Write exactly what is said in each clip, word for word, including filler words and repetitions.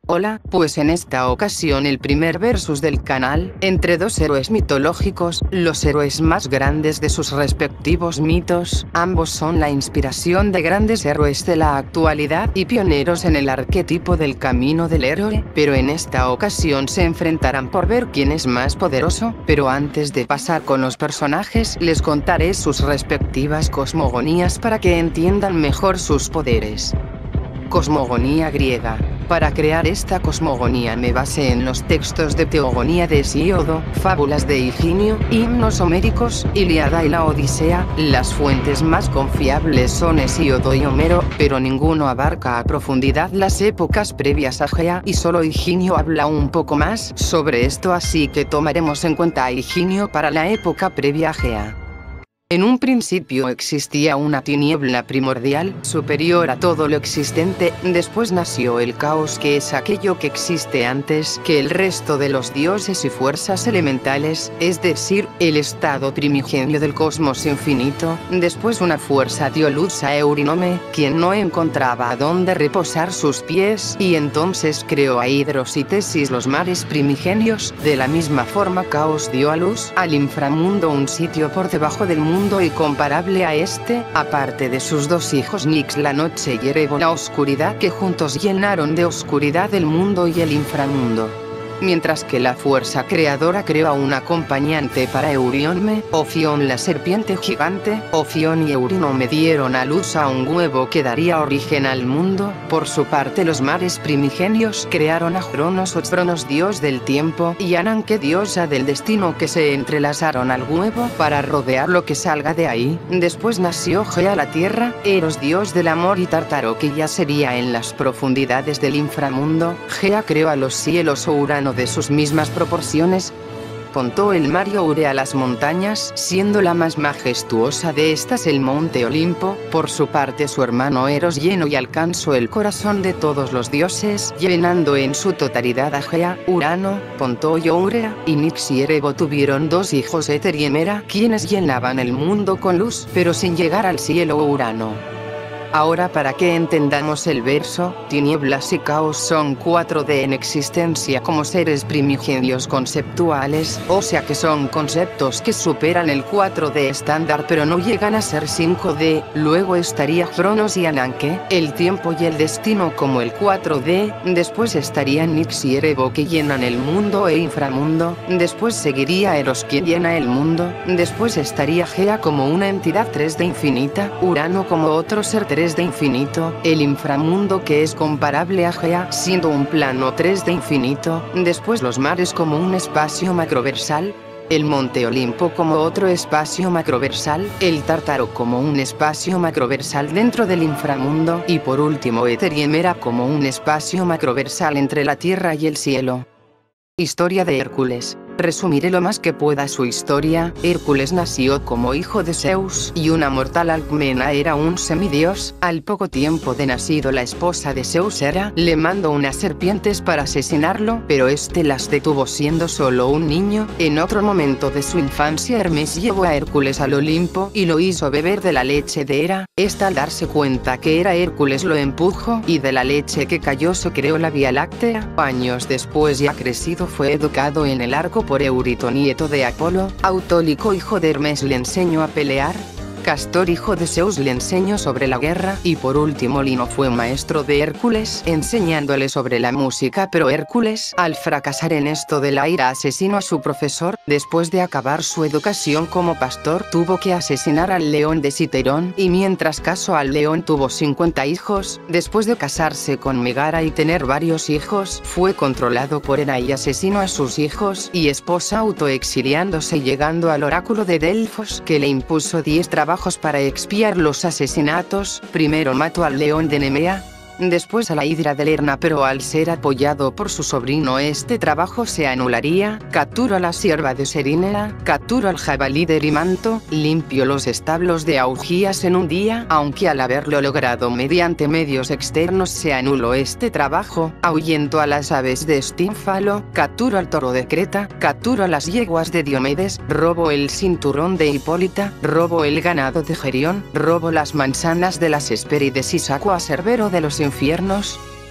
Hola, pues en esta ocasión el primer versus del canal, entre dos héroes mitológicos, los héroes más grandes de sus respectivos mitos, ambos son la inspiración de grandes héroes de la actualidad y pioneros en el arquetipo del camino del héroe, pero en esta ocasión se enfrentarán por ver quién es más poderoso, pero antes de pasar con los personajes les contaré sus respectivas cosmogonías para que entiendan mejor sus poderes. Cosmogonía griega. Para crear esta cosmogonía me basé en los textos de Teogonía de Hesíodo, fábulas de Higinio, himnos homéricos, Ilíada y la Odisea. Las fuentes más confiables son Hesíodo y Homero, pero ninguno abarca a profundidad las épocas previas a Gea y solo Higinio habla un poco más sobre esto, así que tomaremos en cuenta a Higinio para la época previa a Gea. En un principio existía una tiniebla primordial, superior a todo lo existente, después nació el caos, que es aquello que existe antes que el resto de los dioses y fuerzas elementales, es decir, el estado primigenio del cosmos infinito. Después una fuerza dio luz a Eurynome, quien no encontraba a dónde reposar sus pies, y entonces creó a Hidros y Tesis, los mares primigenios. De la misma forma Caos dio a luz al inframundo, un sitio por debajo del mundo y comparable a este, aparte de sus dos hijos Nix la noche y Erebo la oscuridad, que juntos llenaron de oscuridad el mundo y el inframundo. Mientras que la fuerza creadora creó a un acompañante para Eurynome, Ofión la serpiente gigante. Ofión y Eurynome dieron a luz a un huevo que daría origen al mundo. Por su parte los mares primigenios crearon a Cronos o Cronos, dios del tiempo, y Ananke, diosa del destino, que se entrelazaron al huevo para rodear lo que salga de ahí. Después nació Gea la tierra, Eros dios del amor, y Tártaro, que ya sería en las profundidades del inframundo. Gea creó a los cielos o Urano de sus mismas proporciones. Contó el mar y Oure a las montañas, siendo la más majestuosa de estas el monte Olimpo. Por su parte su hermano Eros llenó y alcanzó el corazón de todos los dioses, llenando en su totalidad a Gea, Urano, Ponto y Ourea, y Nix y Erebo tuvieron dos hijos, Éter y Hemera, quienes llenaban el mundo con luz, pero sin llegar al cielo o Urano. Ahora, para que entendamos el verso, tinieblas y caos son cuatro D en existencia como seres primigenios conceptuales, o sea que son conceptos que superan el cuatro D estándar pero no llegan a ser cinco D. Luego estaría Cronos y Ananke, el tiempo y el destino, como el cuatro D. Después estarían Nix y Erebo, que llenan el mundo e inframundo. Después seguiría Eros, quien llena el mundo. Después estaría Gea como una entidad tres D infinita, Urano como otro ser tres D infinito, el inframundo, que es comparable a Gea, siendo un plano tres D infinito. Después los mares como un espacio macroversal, el monte Olimpo como otro espacio macroversal, el Tártaro como un espacio macroversal dentro del inframundo, y por último Éter y Hemera como un espacio macroversal entre la tierra y el cielo. Historia de Hércules. Resumiré lo más que pueda su historia. Hércules nació como hijo de Zeus y una mortal Alcmena, era un semidios. Al poco tiempo de nacido, la esposa de Zeus, Hera, le mandó unas serpientes para asesinarlo, pero este las detuvo siendo solo un niño. En otro momento de su infancia, Hermes llevó a Hércules al Olimpo y lo hizo beber de la leche de Hera. Esta, al darse cuenta que era Hércules, lo empujó y de la leche que cayó se creó la Vía Láctea. Años después, ya crecido, fue educado en el arco por Eurito, nieto de Apolo. Autólico, hijo de Hermes, le enseñó a pelear. Castor, hijo de Zeus, le enseñó sobre la guerra, y por último Lino fue maestro de Hércules, enseñándole sobre la música, pero Hércules, al fracasar en esto de la ira, asesinó a su profesor. Después de acabar su educación como pastor, tuvo que asesinar al león de Citerón, y mientras casó al león tuvo cincuenta hijos. Después de casarse con Megara y tener varios hijos, fue controlado por Hera y asesinó a sus hijos y esposa, autoexiliándose, llegando al oráculo de Delfos, que le impuso diez trabajos para expiar los asesinatos. Primero mató al león de Nemea, después a la hidra de Lerna, pero al ser apoyado por su sobrino este trabajo se anularía. Capturó a la sierva de Serinea, capturó al jabalí de Erimanto, limpió los establos de Augías en un día, aunque al haberlo logrado mediante medios externos se anuló este trabajo. Ahuyentó a las aves de Estínfalo, capturó al toro de Creta, capturó a las yeguas de Diomedes, robó el cinturón de Hipólita, robó el ganado de Gerión, robó las manzanas de las Hespérides y sacó a Cerbero de los infiernos.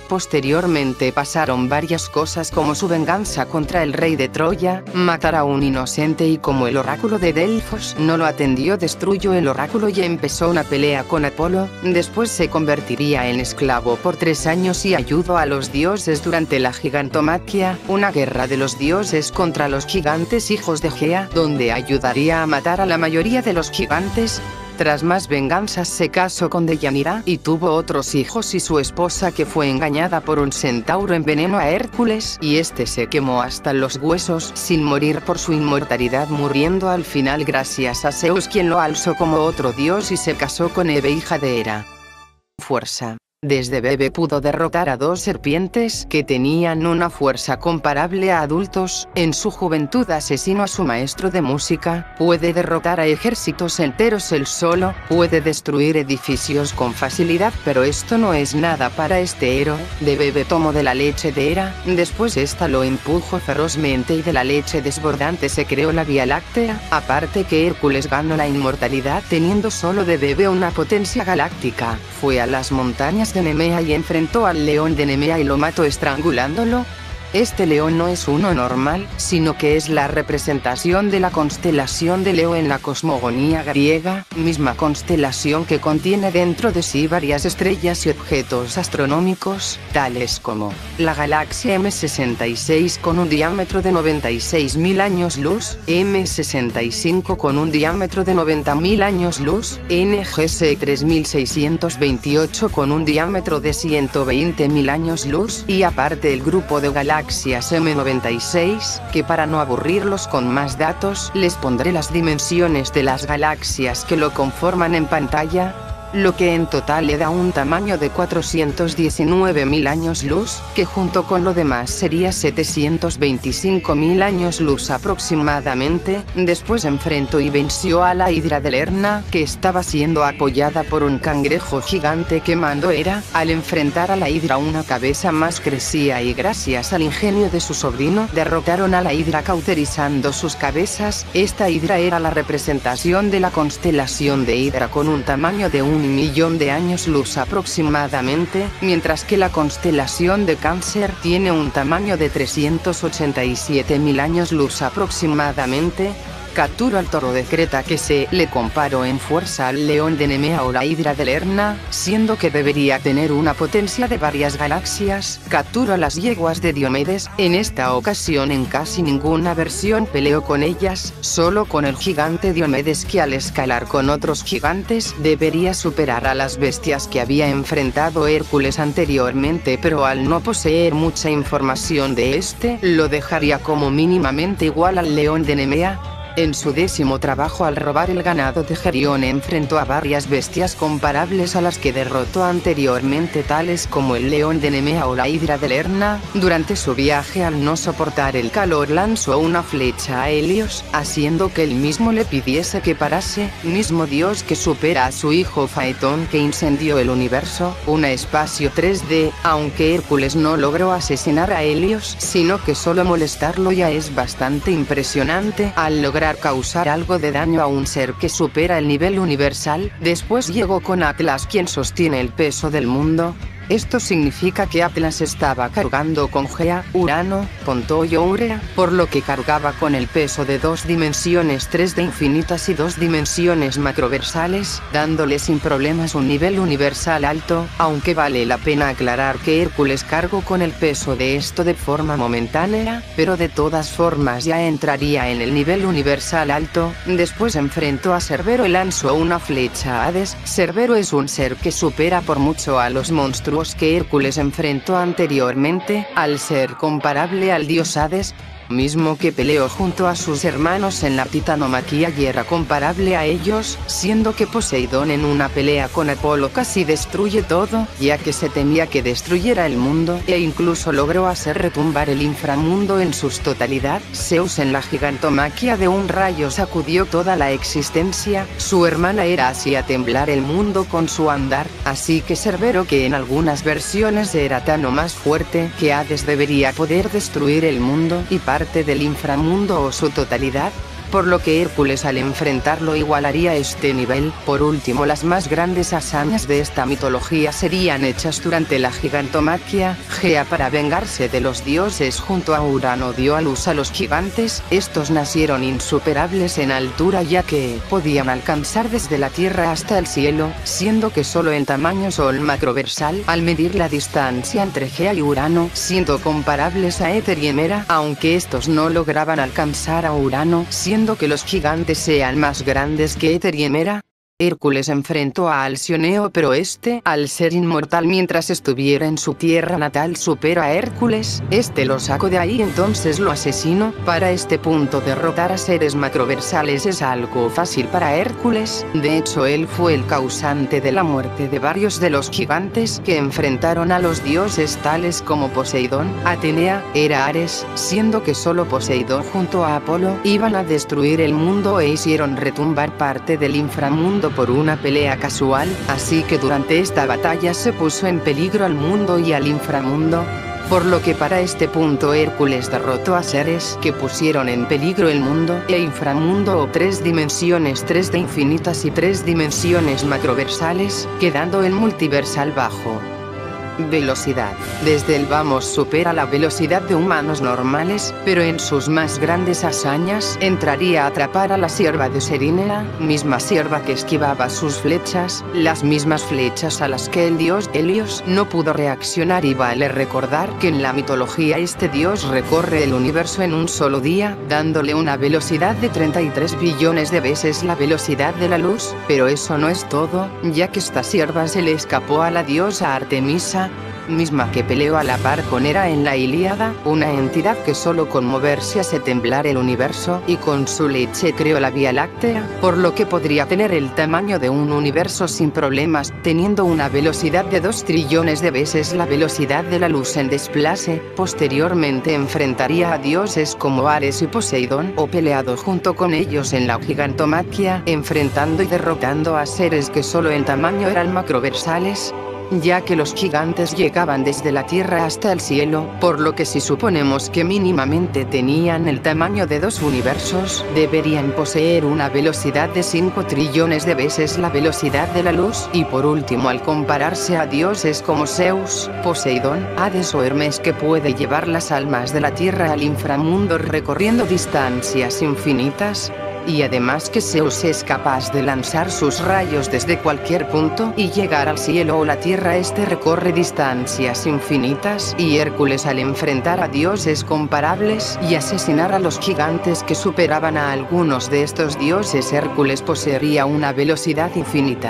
Posteriormente pasaron varias cosas como su venganza contra el rey de Troya, matar a un inocente y como el oráculo de Delfos no lo atendió destruyó el oráculo y empezó una pelea con Apolo, después se convertiría en esclavo por tres años y ayudó a los dioses durante la gigantomaquia, una guerra de los dioses contra los gigantes hijos de Gea, donde ayudaría a matar a la mayoría de los gigantes. Tras más venganzas se casó con Deyanira y tuvo otros hijos y su esposa que fue engañada por un centauro envenenó a Hércules y este se quemó hasta los huesos sin morir por su inmortalidad muriendo al final gracias a Zeus quien lo alzó como otro dios y se casó con Hebe hija de Hera. Fuerza. Desde bebé pudo derrotar a dos serpientes que tenían una fuerza comparable a adultos. En su juventud asesinó a su maestro de música. Puede derrotar a ejércitos enteros él solo. Puede destruir edificios con facilidad, pero esto no es nada para este héroe. De bebé tomó de la leche de Hera, después esta lo empujó ferozmente y de la leche desbordante se creó la Vía Láctea. Aparte que Hércules ganó la inmortalidad teniendo solo de bebé una potencia galáctica. Fue a las montañas de Nemea y enfrentó al león de Nemea y lo mató estrangulándolo. Este león no es uno normal, sino que es la representación de la constelación de Leo en la cosmogonía griega, misma constelación que contiene dentro de sí varias estrellas y objetos astronómicos, tales como la galaxia M sesenta y seis con un diámetro de noventa y seis mil años luz, M sesenta y cinco con un diámetro de noventa mil años luz, N G S tres mil seiscientos veintiocho con un diámetro de ciento veinte mil años luz, y aparte el grupo de galaxias M noventa y seis, que para no aburrirlos con más datos, les pondré las dimensiones de las galaxias que lo conforman en pantalla, lo que en total le da un tamaño de cuatrocientos diecinueve mil años luz, que junto con lo demás sería setecientos veinticinco mil años luz aproximadamente. Después enfrentó y venció a la Hidra de Lerna, que estaba siendo apoyada por un cangrejo gigante que mandó Hera. Al enfrentar a la Hidra una cabeza más crecía y gracias al ingenio de su sobrino derrotaron a la Hidra cauterizando sus cabezas. Esta Hidra era la representación de la constelación de Hidra con un tamaño de un millón de años luz aproximadamente, mientras que la constelación de Cáncer tiene un tamaño de trescientos ochenta y siete mil años luz aproximadamente. Capturó al toro de Creta que se le comparó en fuerza al león de Nemea o la Hidra de Lerna, siendo que debería tener una potencia de varias galaxias. Capturó a las yeguas de Diomedes, en esta ocasión en casi ninguna versión peleó con ellas, solo con el gigante Diomedes que al escalar con otros gigantes debería superar a las bestias que había enfrentado Hércules anteriormente, pero al no poseer mucha información de este, lo dejaría como mínimamente igual al león de Nemea. En su décimo trabajo al robar el ganado de Gerión enfrentó a varias bestias comparables a las que derrotó anteriormente tales como el león de Nemea o la Hidra de Lerna. Durante su viaje al no soportar el calor lanzó una flecha a Helios, haciendo que él mismo le pidiese que parase, mismo dios que supera a su hijo Faetón que incendió el universo, una espacio tres D, aunque Hércules no logró asesinar a Helios sino que solo molestarlo ya es bastante impresionante al lograr causar algo de daño a un ser que supera el nivel universal. Después llegó con Atlas quien sostiene el peso del mundo. Esto significa que Atlas estaba cargando con Gea, Urano, Ponto y Ourea, por lo que cargaba con el peso de dos dimensiones tres D infinitas y dos dimensiones macroversales, dándole sin problemas un nivel universal alto, aunque vale la pena aclarar que Hércules cargó con el peso de esto de forma momentánea, pero de todas formas ya entraría en el nivel universal alto. Después enfrentó a Cerbero y lanzó una flecha a Hades. Cerbero es un ser que supera por mucho a los monstruos que Hércules enfrentó anteriormente, al ser comparable al dios Hades, mismo que peleó junto a sus hermanos en la titanomaquia y era comparable a ellos, siendo que Poseidón en una pelea con Apolo casi destruye todo, ya que se temía que destruyera el mundo, e incluso logró hacer retumbar el inframundo en su totalidad. Zeus en la gigantomaquia de un rayo sacudió toda la existencia, su hermana Hera hacía temblar el mundo con su andar, así que Cerbero, que en algunas versiones era tan o más fuerte que Hades debería poder destruir el mundo y parte del inframundo o su totalidad. por lo que Hércules al enfrentarlo igualaría este nivel. Por último, las más grandes hazañas de esta mitología serían hechas durante la gigantomaquia. Gea, para vengarse de los dioses junto a Urano, dio a luz a los gigantes. Estos nacieron insuperables en altura, ya que podían alcanzar desde la tierra hasta el cielo, siendo que solo en tamaño sol macroversal, al medir la distancia entre Gea y Urano, siendo comparables a Éter y Hemera, aunque estos no lograban alcanzar a Urano, siendo que los gigantes sean más grandes que Éter y Hemera. Hércules enfrentó a Alcioneo, pero este, al ser inmortal mientras estuviera en su tierra natal, supera a Hércules. Este lo sacó de ahí, entonces lo asesinó. Para este punto, derrotar a seres macroversales es algo fácil para Hércules. De hecho, él fue el causante de la muerte de varios de los gigantes que enfrentaron a los dioses tales como Poseidón, Atenea, Hera, Ares, siendo que solo Poseidón junto a Apolo iban a destruir el mundo e hicieron retumbar parte del inframundo por una pelea casual, así que durante esta batalla se puso en peligro al mundo y al inframundo. Por lo que para este punto Hércules derrotó a seres que pusieron en peligro el mundo e inframundo, o tres dimensiones tres D infinitas y tres dimensiones macroversales, quedando el multiversal bajo. Velocidad. Desde el vamos supera la velocidad de humanos normales, pero en sus más grandes hazañas entraría a atrapar a la sierva de Serinea, misma sierva que esquivaba sus flechas, las mismas flechas a las que el dios Helios no pudo reaccionar. Y vale recordar que en la mitología este dios recorre el universo en un solo día, dándole una velocidad de treinta y tres billones de veces la velocidad de la luz, pero eso no es todo, ya que esta sierva se le escapó a la diosa Artemisa, misma que peleó a la par con Hera en la Ilíada, una entidad que solo con moverse hace temblar el universo, y con su leche creó la Vía Láctea, por lo que podría tener el tamaño de un universo sin problemas, teniendo una velocidad de dos trillones de veces la velocidad de la luz en desplace. Posteriormente enfrentaría a dioses como Ares y Poseidón, o peleado junto con ellos en la gigantomaquia, enfrentando y derrotando a seres que solo en tamaño eran macroversales, ya que los gigantes llegaban desde la tierra hasta el cielo, por lo que si suponemos que mínimamente tenían el tamaño de dos universos, deberían poseer una velocidad de cinco trillones de veces la velocidad de la luz. Y por último, al compararse a dioses como Zeus, Poseidón, Hades o Hermes, que puede llevar las almas de la tierra al inframundo recorriendo distancias infinitas, y además que Zeus es capaz de lanzar sus rayos desde cualquier punto y llegar al cielo o la tierra. Este recorre distancias infinitas, y Hércules al enfrentar a dioses comparables y asesinar a los gigantes que superaban a algunos de estos dioses, Hércules poseería una velocidad infinita.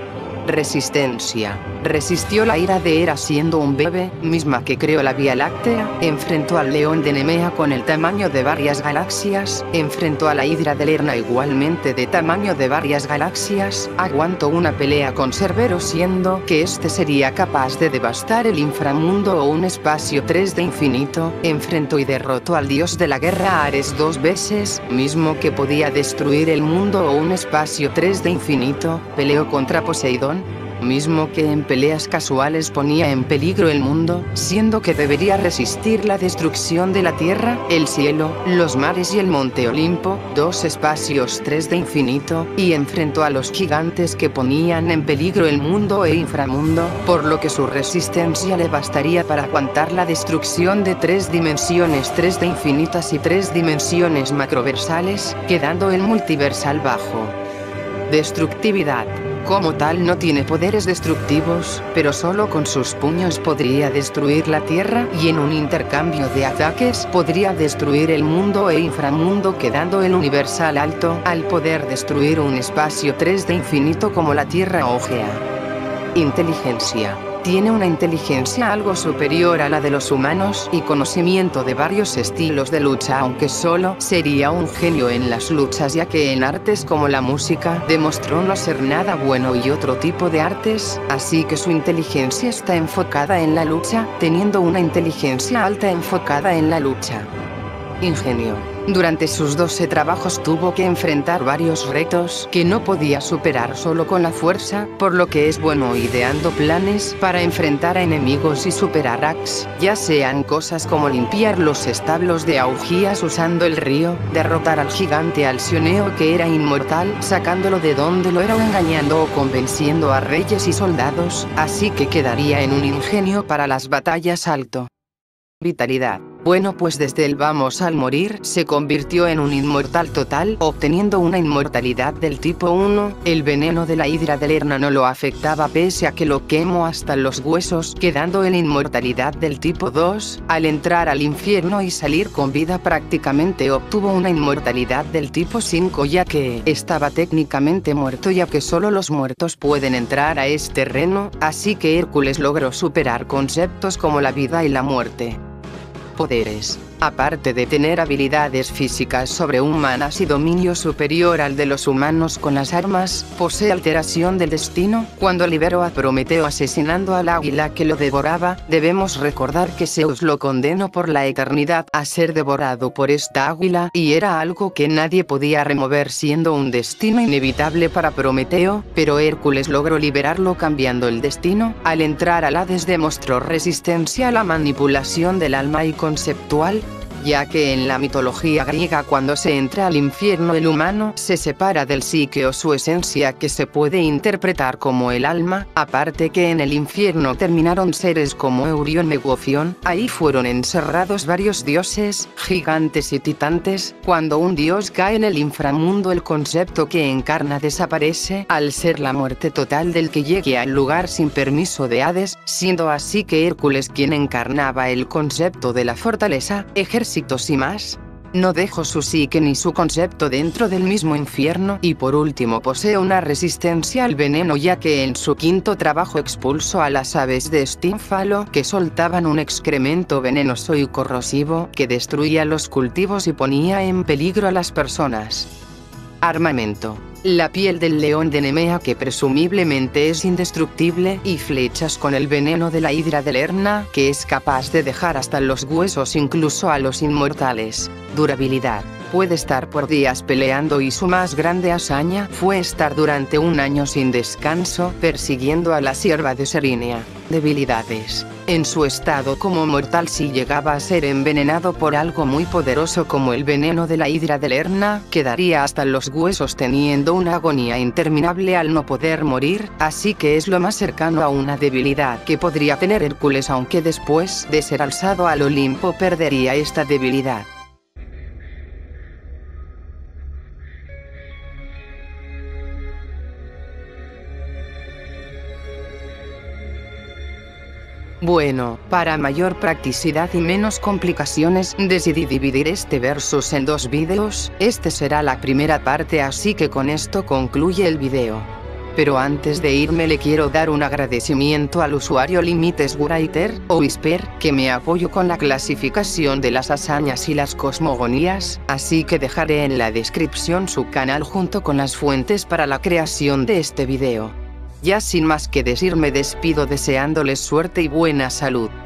Resistencia. Resistió la ira de Hera siendo un bebé, misma que creó la Vía Láctea, enfrentó al león de Nemea con el tamaño de varias galaxias, enfrentó a la hidra de Lerna igualmente de tamaño de varias galaxias, aguantó una pelea con Cerbero siendo que este sería capaz de devastar el inframundo o un espacio tres D infinito, enfrentó y derrotó al dios de la guerra Ares dos veces, mismo que podía destruir el mundo o un espacio tres D infinito, peleó contra Poseidón, mismo que en peleas casuales ponía en peligro el mundo, siendo que debería resistir la destrucción de la tierra, el cielo, los mares y el monte Olimpo, dos espacios tres D infinito, y enfrentó a los gigantes que ponían en peligro el mundo e inframundo, por lo que su resistencia le bastaría para aguantar la destrucción de tres dimensiones tres D infinitas y tres dimensiones macroversales, quedando el multiversal bajo. Destructividad. Como tal no tiene poderes destructivos, pero solo con sus puños podría destruir la tierra, y en un intercambio de ataques podría destruir el mundo e inframundo, quedando el universal alto, al poder destruir un espacio tres D infinito como la tierra o Gea. Inteligencia. Tiene una inteligencia algo superior a la de los humanos y conocimiento de varios estilos de lucha, aunque solo sería un genio en las luchas, ya que en artes como la música demostró no ser nada bueno y otro tipo de artes, así que su inteligencia está enfocada en la lucha, teniendo una inteligencia alta enfocada en la lucha. Ingenio. Durante sus doce trabajos tuvo que enfrentar varios retos que no podía superar solo con la fuerza, por lo que es bueno ideando planes para enfrentar a enemigos y superar hacks, ya sean cosas como limpiar los establos de Augías usando el río, derrotar al gigante Alcioneo que era inmortal sacándolo de donde lo era o engañando o convenciendo a reyes y soldados, así que quedaría en un ingenio para las batallas alto. Vitalidad. Bueno, pues desde el vamos al morir se convirtió en un inmortal total, obteniendo una inmortalidad del tipo uno, el veneno de la hidra de Lerna no lo afectaba pese a que lo quemó hasta los huesos, quedando en inmortalidad del tipo dos, al entrar al infierno y salir con vida prácticamente obtuvo una inmortalidad del tipo cinco ya que estaba técnicamente muerto ya que solo los muertos pueden entrar a este reino, así que Hércules logró superar conceptos como la vida y la muerte. Poderes. Aparte de tener habilidades físicas sobrehumanas y dominio superior al de los humanos con las armas, posee alteración del destino. Cuando liberó a Prometeo asesinando al águila que lo devoraba, debemos recordar que Zeus lo condenó por la eternidad a ser devorado por esta águila, y era algo que nadie podía remover siendo un destino inevitable para Prometeo, pero Hércules logró liberarlo cambiando el destino. Al entrar al Hades demostró resistencia a la manipulación del alma y conceptual, ya que en la mitología griega cuando se entra al infierno el humano se separa del psique o su esencia que se puede interpretar como el alma, aparte que en el infierno terminaron seres como Eurión y Megofión, ahí fueron encerrados varios dioses, gigantes y titantes. Cuando un dios cae en el inframundo el concepto que encarna desaparece al ser la muerte total del que llegue al lugar sin permiso de Hades, siendo así que Hércules quien encarnaba el concepto de la fortaleza, ejército y más. No dejó su psique ni su concepto dentro del mismo infierno y por último posee una resistencia al veneno ya que en su quinto trabajo expulsó a las aves de Estínfalo que soltaban un excremento venenoso y corrosivo que destruía los cultivos y ponía en peligro a las personas. Armamento. La piel del león de Nemea que presumiblemente es indestructible y flechas con el veneno de la hidra de Lerna que es capaz de dejar hasta los huesos incluso a los inmortales. Durabilidad. Puede estar por días peleando y su más grande hazaña fue estar durante un año sin descanso persiguiendo a la sierva de Serinia. Debilidades. En su estado como mortal si llegaba a ser envenenado por algo muy poderoso como el veneno de la hidra de Lerna, quedaría hasta los huesos teniendo una agonía interminable al no poder morir, así que es lo más cercano a una debilidad que podría tener Hércules aunque después de ser alzado al Olimpo perdería esta debilidad. Bueno, para mayor practicidad y menos complicaciones, decidí dividir este versus en dos vídeos. Este será la primera parte así que con esto concluye el video. Pero antes de irme le quiero dar un agradecimiento al usuario LimitesWriter o Whisper, que me apoyó con la clasificación de las hazañas y las cosmogonías, así que dejaré en la descripción su canal junto con las fuentes para la creación de este video. Ya sin más que decir me despido deseándoles suerte y buena salud.